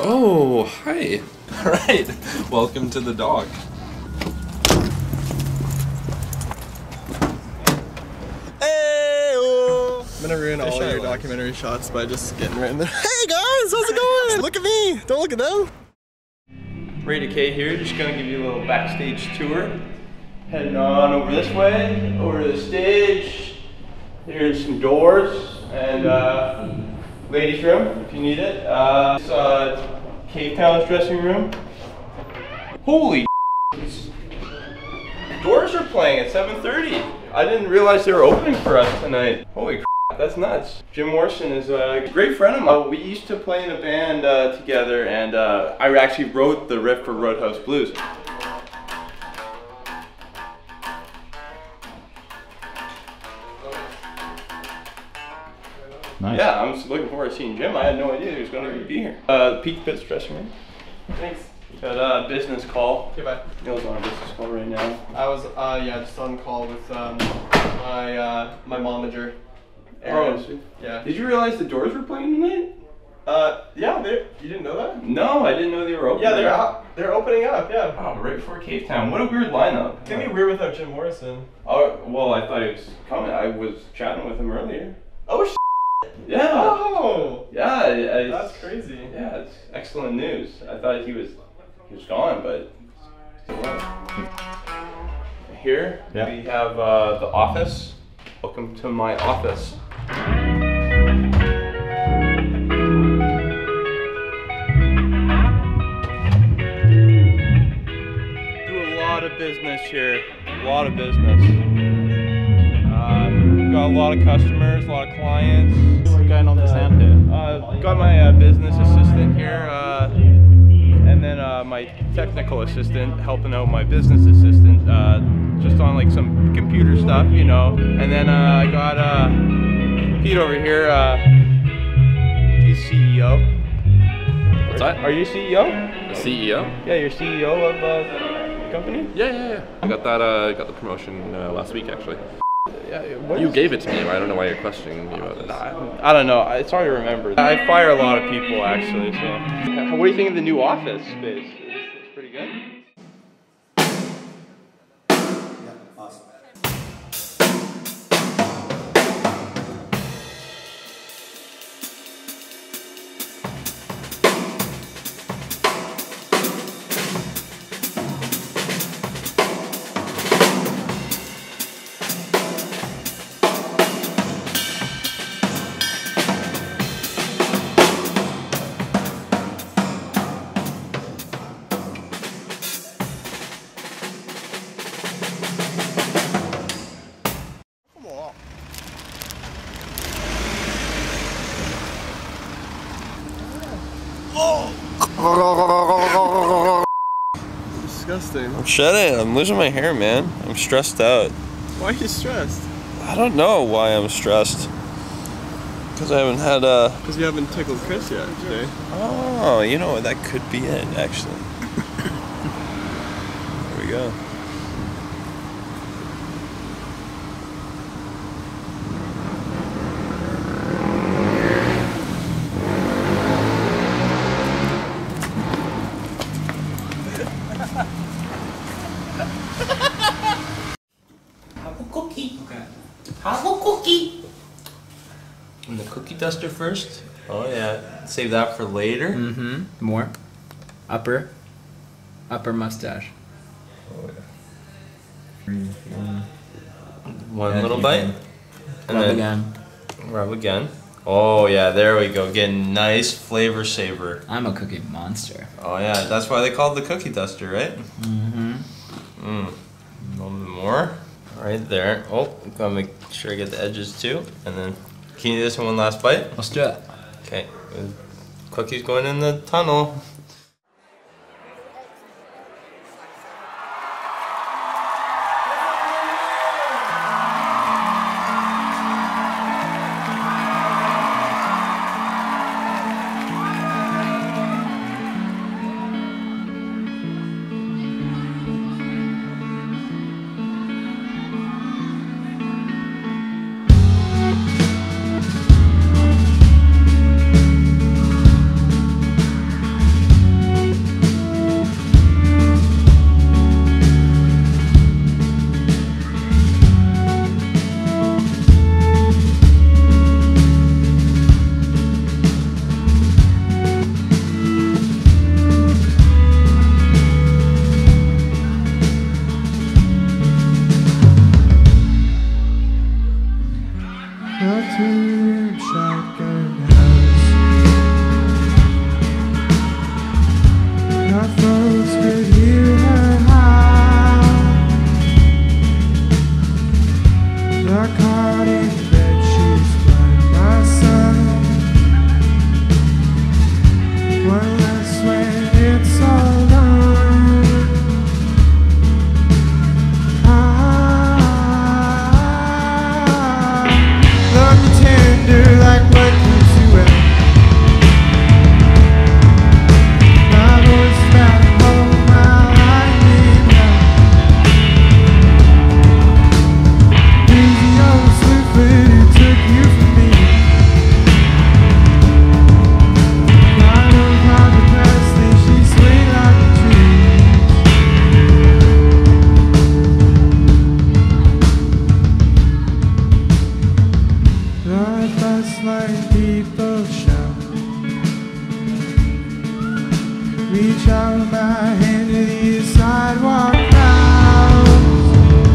Oh, hi. All right, welcome to the dock. I'm gonna ruin all your documentary shots by just getting right in there. Hey guys, how's it going? Look at me, don't look at them. Ray Decay here, just gonna give you a little backstage tour. Heading on over this way, over to the stage. Here's some doors and ladies' room if you need it. It's Cave Town's dressing room. Holy doors are playing at 7:30. I didn't realize they were opening for us tonight. Holy crap, that's nuts. Jim Morrison is a great friend of mine. We used to play in a band together, and I actually wrote the riff for Roadhouse Blues. Nice. Yeah, I'm just looking forward to seeing Jim. I had no idea he was going to be here. Pete Pitts dressing room. Thanks. Got a business call. Okay, bye. Neil's on a business call right now. I was, just on call with my momager. Aaron. Oh, Yeah. did you realize the Doors were playing tonight? Yeah, you didn't know that? No, I didn't know they were open. Yeah, they're opening up, yeah. Oh, right before Cave Town. What a weird lineup. It's gonna be weird without Jim Morrison. Oh, well, I thought he was coming. I was chatting with him earlier. Oh, Yeah. Oh! Yeah. That's crazy. Yeah, it's excellent news. I thought he was gone, but still alive. Here we have the office. Welcome to my office. Do a lot of business here. A lot of business. Got a lot of customers, a lot of clients. What's going on the sound here? Got my business assistant here, and then my technical assistant helping out my business assistant, just on like some computer stuff, you know. And then I got Pete over here. He's CEO. What's that? Are you CEO? The CEO? Yeah, you're CEO of the company. Yeah. I got that. Got the promotion last week, actually. Yeah. You gave it to me. I don't know why you're questioning me about this. I don't know. It's hard to remember. I fire a lot of people actually. So, what do you think of the new office space? It's pretty good. Yeah, awesome. Disgusting. I'm shedding. I'm losing my hair, man. I'm stressed out. Why are you stressed? I don't know why I'm stressed. Because I haven't had Because you haven't tickled Chris yet today. Oh, you know what? That could be it, actually. There we go. Have a cookie. Okay. Have a cookie. And the cookie duster first. Oh yeah. Save that for later. Mm-hmm. More. Upper mustache. One little bite. And Rub then again. rub again. Oh yeah, there we go. Getting nice flavor saver. I'm a cookie monster. Oh yeah, that's why they call it the cookie duster, right? Mm-hmm. A little bit more. Right there. Oh, gotta make sure I get the edges too. And then, can you do this one last bite? Let's do it. Okay. Cookie's going in the tunnel. a two-room shotgun house. Our folks could hear her howl. The cot in bed, she's like my son. One less when it's all done. Love me tender like what keeps you up. My voice back home, my life in hell. Easy old Slewfoot who took you from me. Right on Papa Presley, she's sweet like a tree. The bus-line people shout. Reach out my hand to these sidewalk crowds.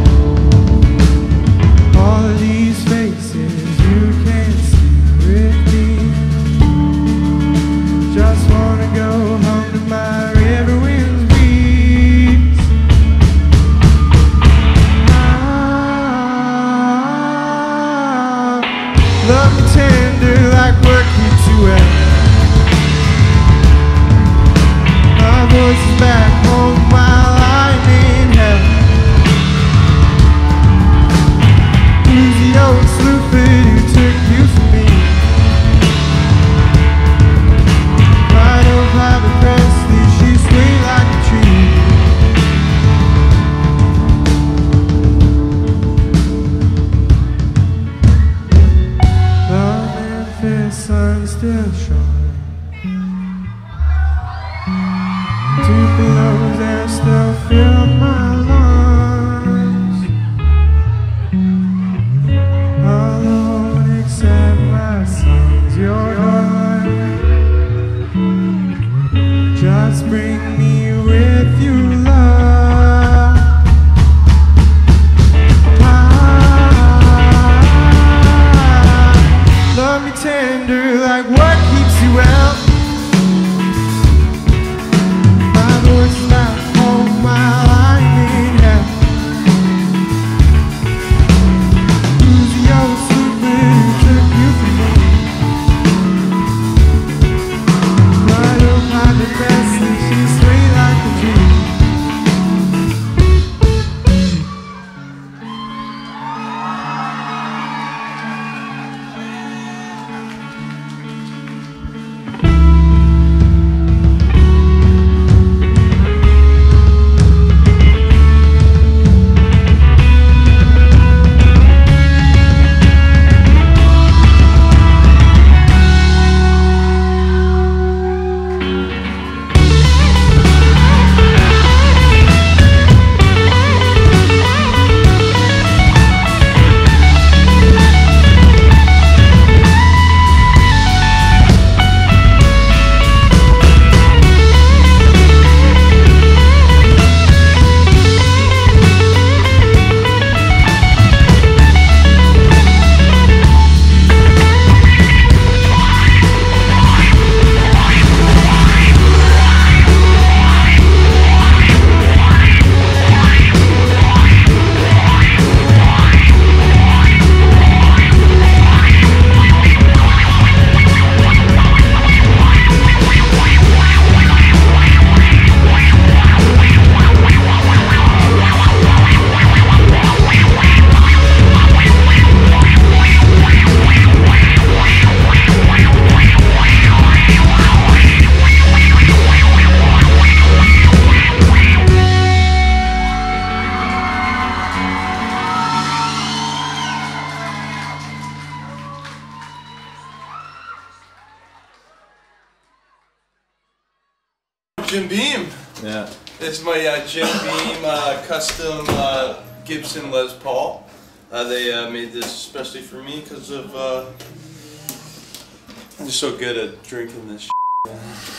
All of these faces you can't see with me. Just wanna go home to my river winds breeze. Love me tender like what keeps you wet. My voice is back home while I'm in hell. Who's the old Slewfoot who took you from me? Right on Papa Presley, she's sweet like a tree. The Memphis sun still shone. Tupelos that still fill my lungs. Alone except my songs, you're gone. Just bring me with you, love. Love me tender like what keeps you out. My voice is back home while I'm in hell. Who's the old Slewfoot who took you from me? Right on Papa Presley, she's sweet like a tree. Jim Beam. Yeah. This is my Jim Beam custom Gibson Les Paul. They made this especially for me because of I'm just so good at drinking this shit.